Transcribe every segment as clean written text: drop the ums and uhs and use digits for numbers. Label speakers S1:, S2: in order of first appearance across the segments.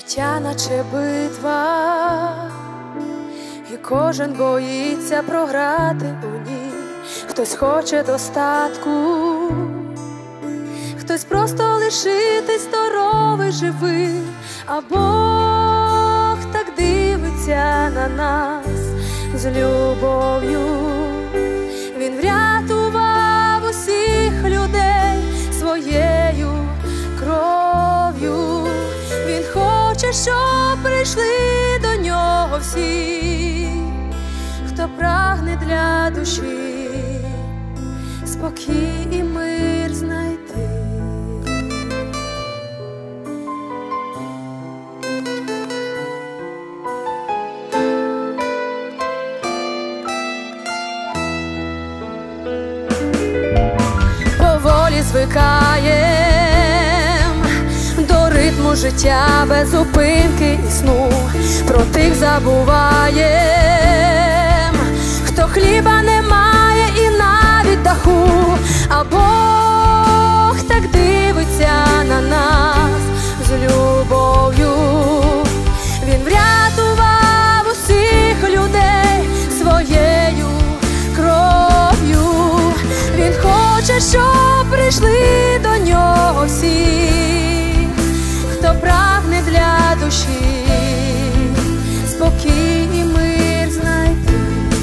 S1: Життя наче битва, і кожен боїться програти у ній. Хтось хоче достатку, хтось просто лишитись здоровий, живий. А Бог так дивиться на нас з любов'ю. Він врятував усіх людей своєю кров'ю. Він хоче, щоб прийшли до нього всі, хто прагне для душі спокій і мир знайти. Поволі звикаєм до ритму життя без зупинки і сну. Про тих забуваєм, хто хліба не має і навіть даху. А Бог так дивиться на нас з любов'ю. Він врятував усіх людей своєю кров'ю. Він хоче, щоб прийшли до нього всі, хто прагне для душі спокій і мир знайти.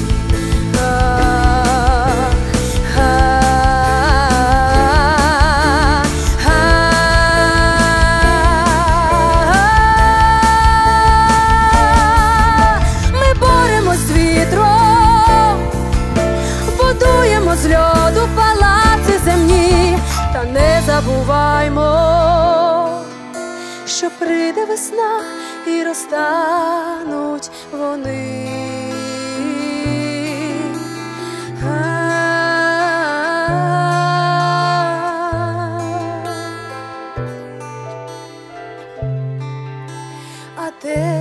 S1: Ми боремось з вітром, будуємо з льоду палаци земні. Та не забуваймо, що прийде весна і розтануть вони. А де